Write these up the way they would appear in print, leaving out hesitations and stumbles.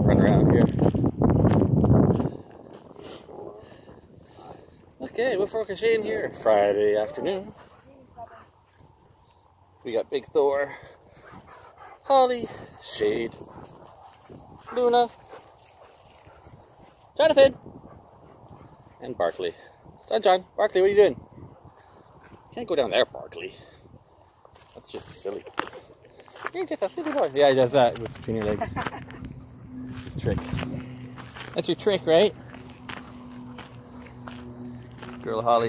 run around here. Okay, we're focusing here. Friday afternoon. We got Big Thor, Holly, Shade, Luna, Jonathan, and Barkley. John, Barkley, what are you doing? Can't go down there, Barkley. That's just silly. You're just a silly boy. Yeah, he does that with between your legs. It's a trick. That's your trick, right? Girl Holly.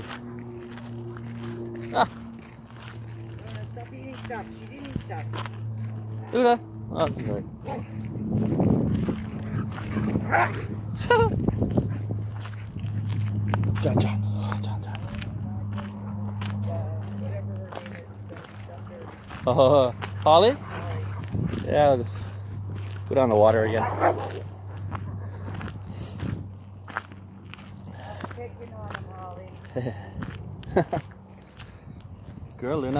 Ah. Stop eating stuff. She's eating stuff. Luna. Oh, sorry. John. Oh, John. Oh, Holly? Yeah, I'll just go down the water again. Picking on him, Holly. Girl, Luna.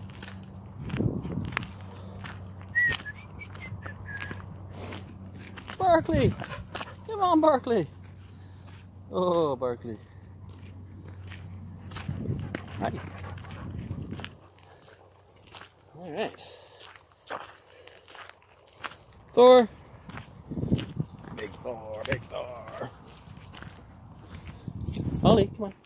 Barkley! Come on, Barkley! Oh, Barkley. Hi. Alright. Thor. Big Thor. Holly, come on.